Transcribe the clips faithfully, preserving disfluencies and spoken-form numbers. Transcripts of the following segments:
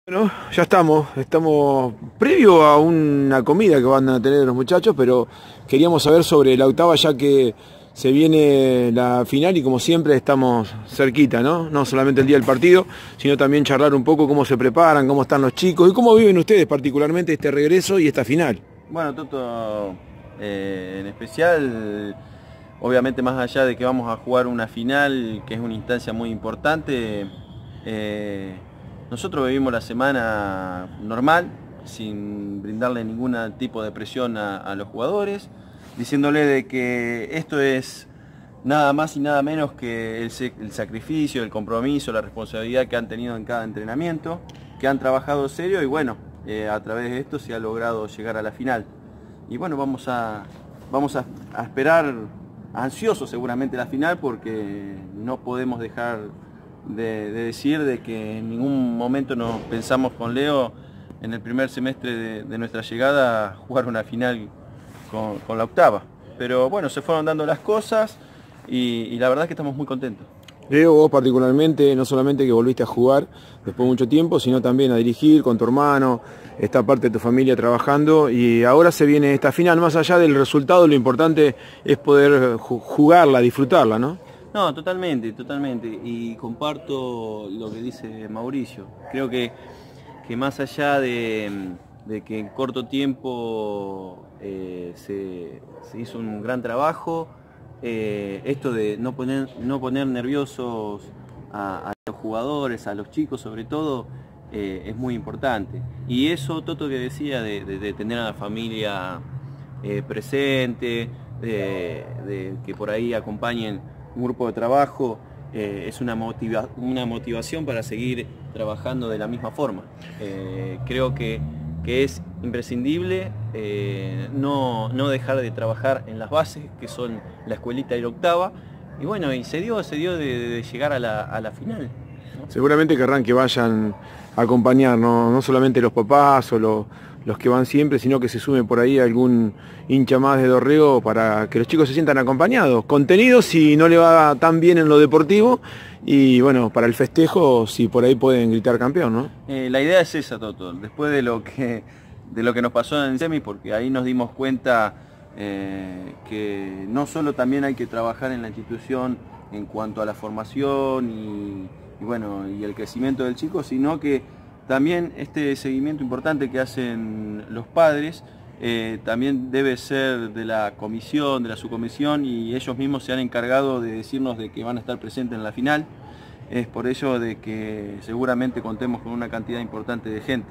Bueno, ya estamos, estamos previo a una comida que van a tener los muchachos, pero queríamos saber sobre la octava ya que se viene la final y como siempre estamos cerquita, ¿no? No solamente el día del partido, sino también charlar un poco cómo se preparan, cómo están los chicos y cómo viven ustedes particularmente este regreso y esta final. Bueno, Toto, eh, en especial, obviamente más allá de que vamos a jugar una final, que es una instancia muy importante, eh, nosotros vivimos la semana normal, sin brindarle ningún tipo de presión a, a los jugadores, diciéndole de que esto es nada más y nada menos que el, el sacrificio, el compromiso, la responsabilidad que han tenido en cada entrenamiento, que han trabajado serio y bueno, eh, a través de esto se ha logrado llegar a la final. Y bueno, vamos a, vamos a, a esperar ansiosos seguramente la final porque no podemos dejar de, de decir de que en ningún momento nos pensamos con Leo en el primer semestre de, de nuestra llegada jugar una final con, con la octava. Pero bueno, se fueron dando las cosas y, y la verdad es que estamos muy contentos. Leo, vos particularmente, no solamente que volviste a jugar después de mucho tiempo, sino también a dirigir con tu hermano, esta parte de tu familia trabajando y ahora se viene esta final, más allá del resultado, lo importante es poder jugarla, disfrutarla, ¿no? No, totalmente, totalmente, y comparto lo que dice Mauricio. Creo que, que más allá de, de que en corto tiempo eh, se, se hizo un gran trabajo, eh, esto de no poner, no poner nerviosos a, a los jugadores, a los chicos sobre todo, eh, es muy importante. Y eso, Toto, que decía de, de, de tener a la familia eh, presente, de, de que por ahí acompañen un grupo de trabajo, eh, es una, motiva una motivación para seguir trabajando de la misma forma. Eh, creo que, que es imprescindible eh, no, no dejar de trabajar en las bases, que son la escuelita y la octava, y bueno, y se dio, se dio de, de llegar a la, a la final, ¿no? Seguramente querrán que vayan a acompañar, ¿no? No solamente los papás o los, los que van siempre, sino que se sume por ahí algún hincha más de Dorrego para que los chicos se sientan acompañados, contenidos si no le va tan bien en lo deportivo y bueno, para el festejo si por ahí pueden gritar campeón, ¿no? Eh, la idea es esa, Toto, después de lo que, de lo que nos pasó en el semi, porque ahí nos dimos cuenta eh, que no solo también hay que trabajar en la institución en cuanto a la formación y, y bueno, y el crecimiento del chico, sino que también este seguimiento importante que hacen los padres eh, también debe ser de la comisión, de la subcomisión, y ellos mismos se han encargado de decirnos de que van a estar presentes en la final. Es por ello de que seguramente contemos con una cantidad importante de gente.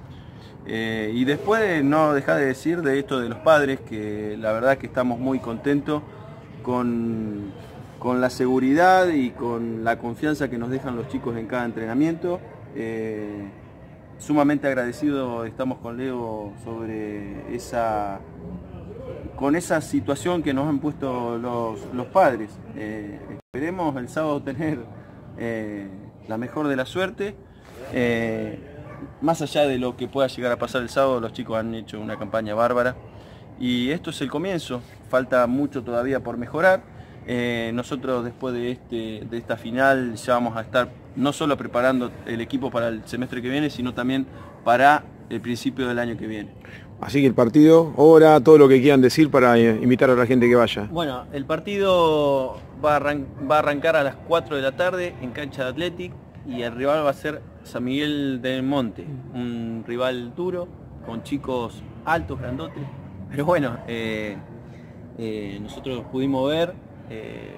Eh, y después no dejar de decir de esto de los padres, que la verdad que estamos muy contentos con, con la seguridad y con la confianza que nos dejan los chicos en cada entrenamiento. Eh, sumamente agradecido estamos con Leo sobre esa, con esa situación que nos han puesto los, los padres. Eh, esperemos el sábado tener eh, la mejor de la suerte. Eh, más allá de lo que pueda llegar a pasar el sábado, los chicos han hecho una campaña bárbara y esto es el comienzo, falta mucho todavía por mejorar. Eh, nosotros después de, este, de esta final ya vamos a estar no solo preparando el equipo para el semestre que viene, sino también para el principio del año que viene. Así que el partido, hora, todo lo que quieran decir para invitar a la gente que vaya. Bueno, el partido va a, arran va a arrancar a las cuatro de la tarde en cancha de Athletic y el rival va a ser San Miguel del Monte, un rival duro, con chicos altos, grandotes, pero bueno, eh, eh, nosotros pudimos ver eh,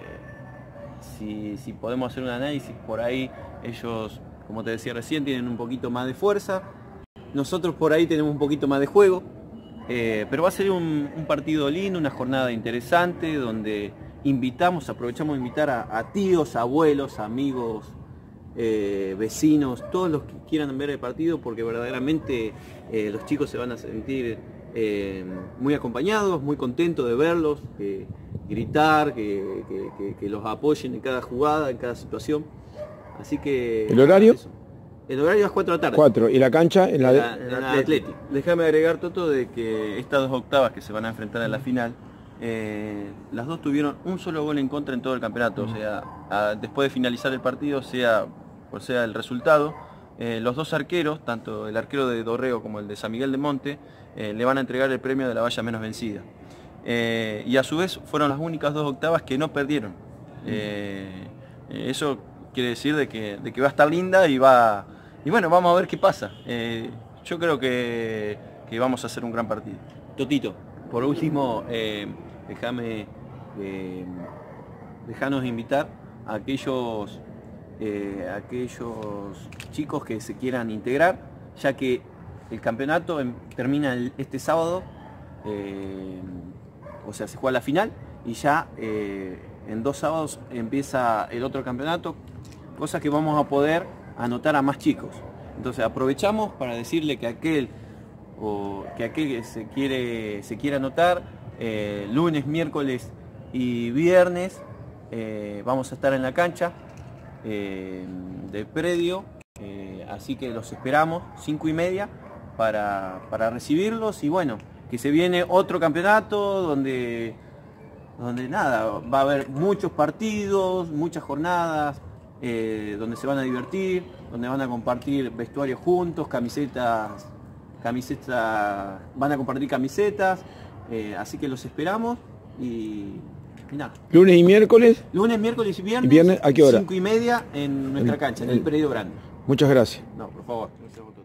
si, si podemos hacer un análisis, por ahí ellos, como te decía recién, tienen un poquito más de fuerza, nosotros por ahí tenemos un poquito más de juego, eh, pero va a ser un, un partido lindo, una jornada interesante, donde invitamos, aprovechamos de invitar a, a tíos, abuelos, amigos, Eh, vecinos, todos los que quieran ver el partido, porque verdaderamente eh, los chicos se van a sentir eh, muy acompañados, muy contentos de verlos, que gritar, que, que, que, que los apoyen en cada jugada, en cada situación. Así que... ¿El horario? Eso. El horario es cuatro de la tarde. cuatro. ¿Y la cancha? En la, en la, en la Athletic. Déjame agregar, Toto, de que estas dos octavas que se van a enfrentar en la final, eh, las dos tuvieron un solo gol en contra en todo el campeonato. O sea, a, después de finalizar el partido, sea por sea el resultado, eh, los dos arqueros, tanto el arquero de Dorrego como el de San Miguel de Monte, eh, le van a entregar el premio de la valla menos vencida. Eh, y a su vez fueron las únicas dos octavas que no perdieron. Eh, eso quiere decir de que, de que va a estar linda y va... Y bueno, vamos a ver qué pasa. Eh, yo creo que, que vamos a hacer un gran partido. Totito, por último, eh, déjame, eh, déjanos invitar a aquellos, eh, a aquellos chicos que se quieran integrar, ya que el campeonato en, termina el, este sábado, eh, o sea, se juega la final y ya eh, en dos sábados empieza el otro campeonato, cosa que vamos a poder anotar a más chicos. Entonces aprovechamos para decirle que aquel o que aquel que se quiere se quiere anotar, eh, lunes, miércoles y viernes eh, vamos a estar en la cancha eh, del predio, eh, así que los esperamos cinco y media para, para recibirlos. Y bueno, que se viene otro campeonato donde donde nada, va a haber muchos partidos, muchas jornadas, eh, donde se van a divertir, donde van a compartir vestuarios juntos, camisetas, camisetas, van a compartir camisetas, eh, así que los esperamos y, y nada. Lunes y miércoles. Lunes, miércoles y viernes. ¿Y viernes a qué hora? Cinco y media en nuestra cancha, en el predio grande. Muchas gracias. No, por favor.